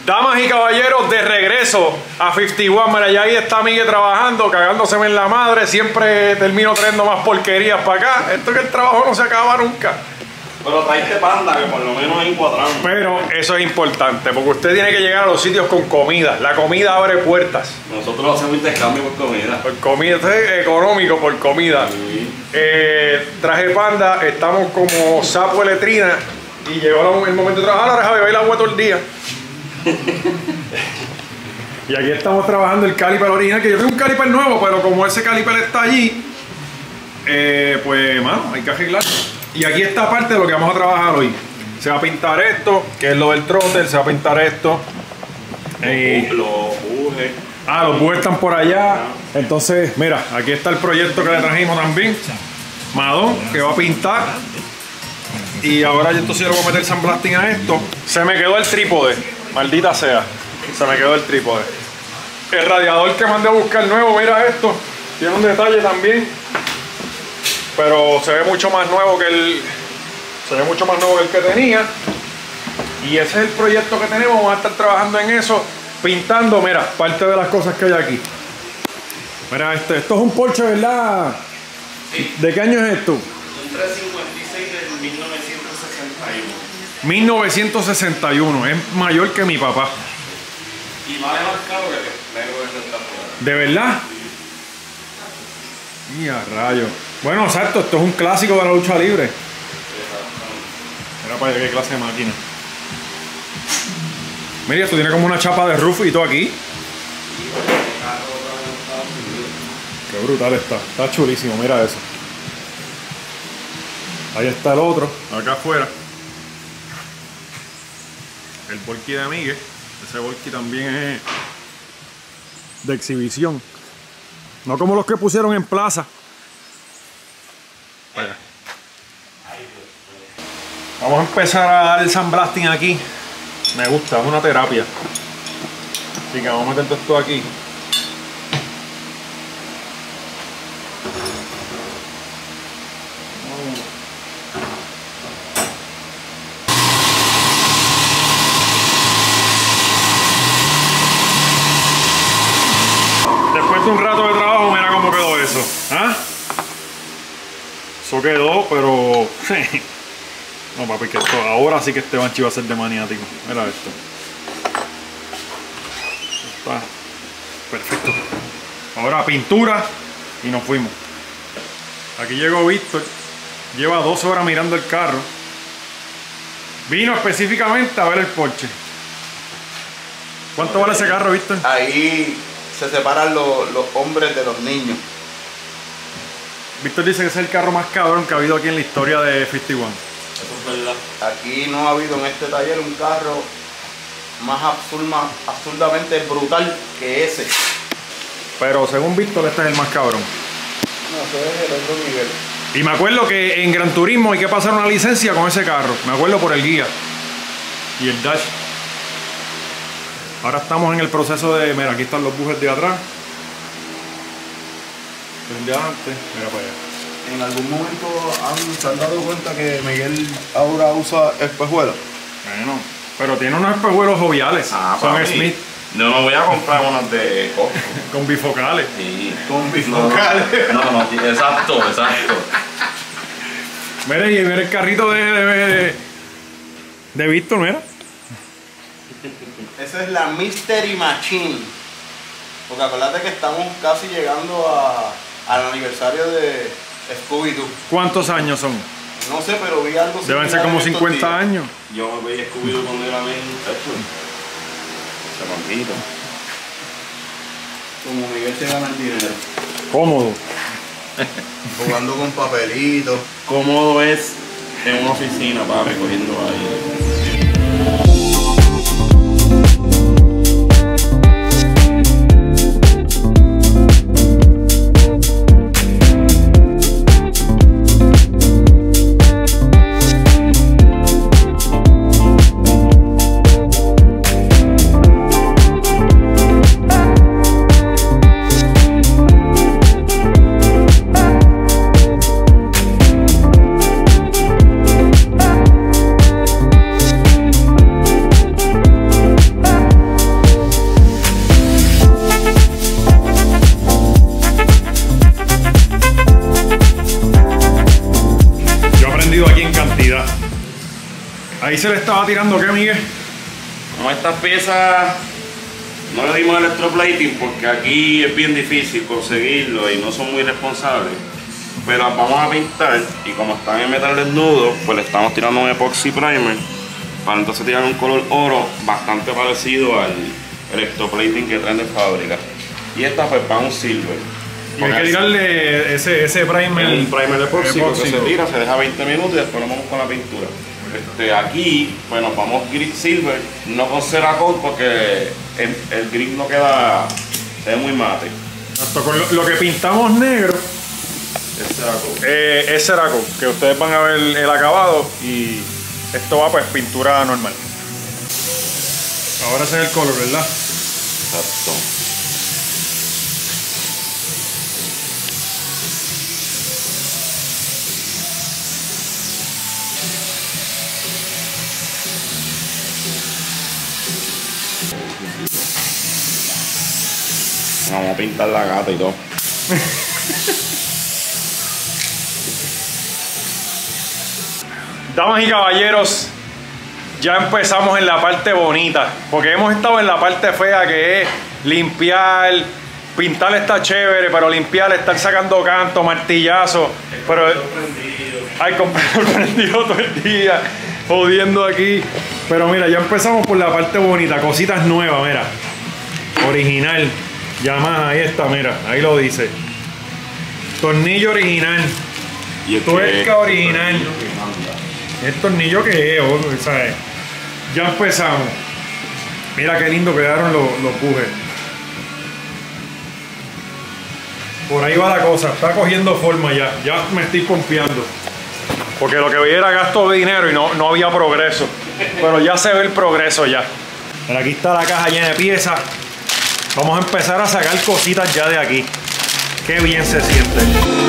Damas y caballeros, de regreso a 51. Mira, ya ahí está Miguel trabajando, cagándoseme en la madre. Siempre termino trayendo más porquerías para acá. Esto que el trabajo no se acaba nunca. Pero traiste panda, que por lo menos encuadramos. Pero eso es importante, porque usted tiene que llegar a los sitios con comida. La comida abre puertas. Nosotros hacemos intercambio por comida. Por comida, esto es económico por comida. Sí. Traje panda, estamos como sapo de letrina. Y llegó el momento de trabajar, ahora deja beber agua todo el día. Y aquí estamos trabajando el caliper original, que yo tengo un caliper nuevo, pero como ese caliper está allí, pues, mano, hay que arreglar. Y aquí está parte de lo que vamos a trabajar hoy. Se va a pintar esto, que es lo del trotter, se va a pintar esto. Los bujes. Los bujes están por allá. Entonces, mira, aquí está el proyecto que le trajimos también. Madón, que va a pintar. Y ahora yo entonces le voy a meter sandblasting a esto. Se me quedó el trípode, maldita sea. Se me quedó el trípode. El radiador que mandé a buscar nuevo, mira esto. Tiene un detalle también. Pero se ve mucho más nuevo que el. Se ve mucho más nuevo que el que tenía. Y ese es el proyecto que tenemos. Vamos a estar trabajando en eso. Pintando, mira, parte de las cosas que hay aquí. Mira, esto es un Porsche, ¿verdad? Sí. ¿De qué año es esto? Un 356 del 1961. 1961, es mayor que mi papá. Y vale más caro que el negro de esta fuera. ¿De verdad? Y a rayo. Bueno, exacto, esto es un clásico de la lucha libre. Mira para allá qué clase de máquina. Mira, esto tiene como una chapa de roof y todo aquí. Qué brutal está. Está chulísimo, mira eso. Ahí está el otro, acá afuera. El Volky de Miguel. Ese Volky también es de exhibición. No como los que pusieron en plaza. Vaya. Vamos a empezar a dar el sandblasting aquí. Me gusta, es una terapia. Así que vamos a meter todo esto aquí. Después de un rato de trabajo, mira cómo quedó eso. ¿Ah? Eso quedó, pero... No, papi, que esto, ahora sí que este banchi va a ser de maniático. Mira esto. Está perfecto. Ahora pintura y nos fuimos. Aquí llegó Víctor. Lleva 2 horas mirando el carro. Vino específicamente a ver el Porsche. ¿Cuánto vale ese carro, Víctor? Ahí se separan los hombres de los niños. Víctor dice que ese es el carro más cabrón que ha habido aquí en la historia de 51. Eso es verdad. Aquí no ha habido en este taller un carro más absurdamente brutal que ese. Pero según Víctor, este es el más cabrón. No, ese es el otro nivel. Y me acuerdo que en Gran Turismo hay que pasar una licencia con ese carro. Me acuerdo por el guía. Y el dash. Ahora estamos en el proceso de... Mira, aquí están los bujes de atrás. El de adelante. Mira para allá. ¿En algún momento se han dado cuenta que Miguel ahora usa espejuelos? Bueno, pero tiene unos espejuelos joviales. Son papi. Smith. Yo no voy a comprar unas de Costco. Con bifocales. Sí. Con bifocales. No, exacto. Mira, y mira el carrito de Víctor, mira. Esa es la Mystery Machine. Porque acuérdate que estamos casi llegando al aniversario de Scooby-Doo. ¿Cuántos años son? No sé, pero vi algo Deben ser similar como en estos 50 días. años. Yo me veía Scooby-Doo cuando era bien hecho. Chamantito. Como Miguel se gana el dinero. Cómodo. Jugando con papelitos. Cómodo es en una oficina, papi, cogiendo ahí. Ahí se le estaba tirando, ¿qué, Miguel? No, estas piezas no le dimos electroplating porque aquí es bien difícil conseguirlo y no son muy responsables. Pero las vamos a pintar y como están en metal desnudo, pues le estamos tirando un epoxy primer para entonces tirar un color oro bastante parecido al electroplating que traen de fábrica. Y esta pues va un silver. Y hay que tirarle ese primer. El primer epóxico que se epóxico. tira, se deja 20 minutos y después nos vamos con la pintura. Aquí, pues nos vamos grit silver, no con Cerakote porque el grit no queda, se ve muy mate. Exacto, con lo que pintamos negro Es Cerakote. es Cerakote, que ustedes van a ver el acabado y esto va pues pintura normal. Ahora ese es el color, ¿verdad? Exacto. Vamos a pintar la gata y todo. Damas y caballeros, ya empezamos en la parte bonita, porque hemos estado en la parte fea que es limpiar, pintar está chévere, pero limpiar, estar sacando canto, martillazo, pero hay comprador prendido todo el día, jodiendo aquí. Pero mira, ya empezamos por la parte bonita, cositas nuevas, mira, original, Yamaha, ahí está, mira, ahí lo dice, tornillo original, Y el tuerca original. ¿El tornillo que es? ¿Sabes? Ya empezamos. Mira qué lindo quedaron los bujes. Por ahí va la cosa. Está cogiendo forma ya. Ya me estoy pompeando. Porque lo que veía era gasto de dinero y no había progreso. Pero ya se ve el progreso ya. Pero aquí está la caja llena de piezas. Vamos a empezar a sacar cositas ya de aquí. Qué bien se siente.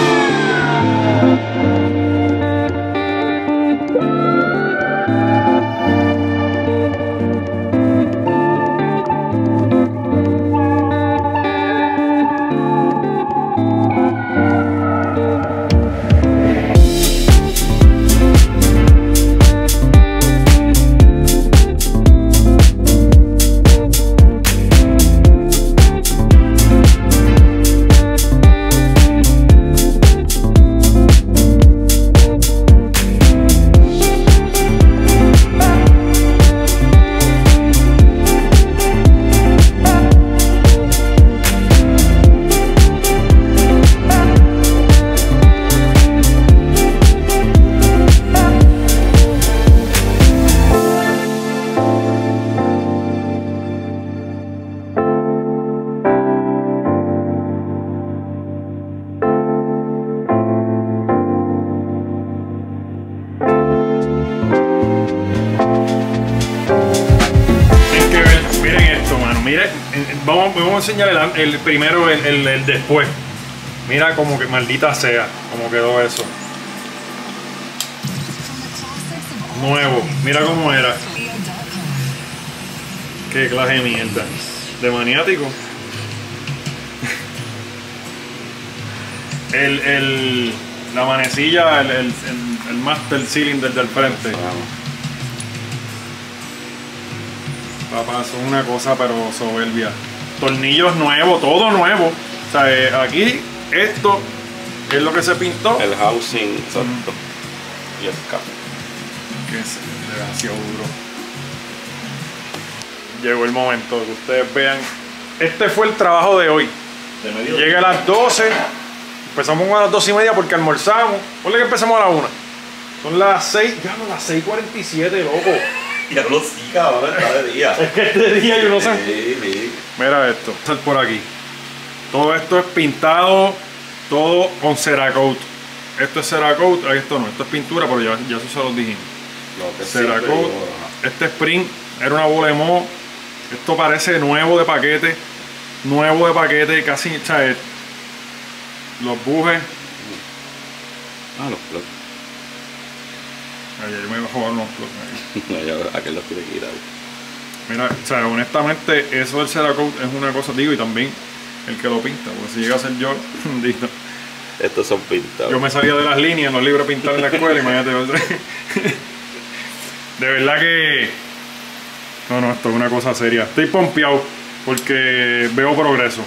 Vamos a enseñar el primero, el después. Mira como que maldita sea, como quedó eso. Nuevo, mira cómo era. Qué clase de mierda. De maniático. La manecilla, el master cylinder del frente. Papá, son una cosa pero soberbia. Tornillos nuevos, todo nuevo. O sea, aquí esto es lo que se pintó. El housing, exacto. Y el cap. Que es demasiado duro. Llegó el momento de que ustedes vean. Este fue el trabajo de hoy. Llega a las 12. Empezamos a las 2:30 porque almorzamos. Ponle que empezamos a las 1. Son las 6. Ya no, las 6:47, loco. Ya lo sí, cabrón, está de día. Es que este día yo no sé. Sí. Mira esto. Por aquí. Todo esto es pintado. Todo con Cerakote. Esto es Cerakote. Esto no. Esto es pintura, pero ya eso se los dijimos. Cerakote. Este spring era una bola de moho. Esto parece nuevo de paquete. Nuevo de paquete. Casi, ¿sabes? Los bujes. Los plugs. Ayer me iba a jugar unos plugs. No, ya aquel los tiene que quitar. Mira, o sea, honestamente, eso del Cerakote es una cosa, digo, y también el que lo pinta, porque si llega a ser yo, digo, estos son pintados. yo me salía de las líneas en los libros de pintar en la escuela, imagínate. De verdad que... No, esto es una cosa seria. Estoy pompeado porque veo progreso.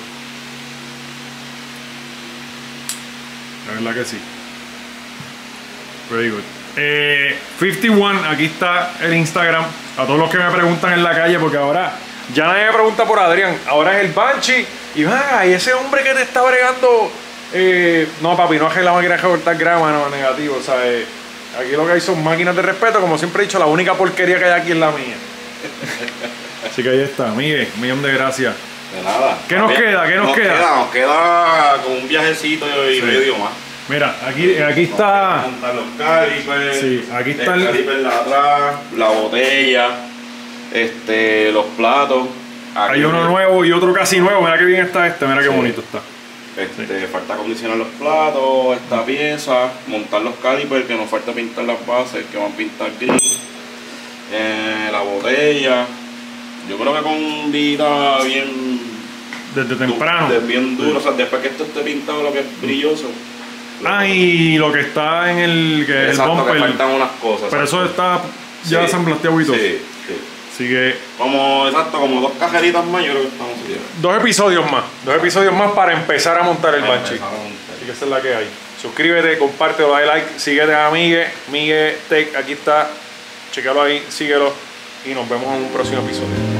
De verdad que sí. Very good. 51, aquí está el Instagram. A todos los que me preguntan en la calle, porque ahora ya nadie me pregunta por Adrián. Ahora es el Banshee. Y y ese hombre que te está bregando... no, papi, no es que la máquina de cortar grama, no, negativo. O sea, aquí lo que hay son máquinas de respeto. Como siempre he dicho, la única porquería que hay aquí es la mía. Así que ahí está, Miguel, un millón de gracias. De nada. ¿Qué nos queda? ¿Qué nos queda? Nos queda con un viajecito y medio más. Mira, aquí está. Montar los calipers. Sí, aquí está el caliper de atrás, la botella, los platos. Aquí hay uno nuevo y otro casi nuevo. Mira qué bien está mira qué bonito está. Falta acondicionar los platos, esta pieza, montar los calipers, que nos falta pintar las bases, que van a pintar gris. La botella. Yo creo que con vida bien. Desde temprano. Bien duro, o sea, después que esto esté pintado, lo que es brilloso. Y lo que está en el bumper. Que faltan unas cosas. Pero eso está ya ensamblasteado y todo. Sí. Así que. Como 2 cajeritas más, yo creo que estamos bien. 2 episodios más para empezar a montar el Banshee. Así que esa es la que hay. Suscríbete, compártelo, dale like, síguete a Miguel Tech, aquí está. Chequéalo ahí, síguelo y nos vemos en un próximo episodio.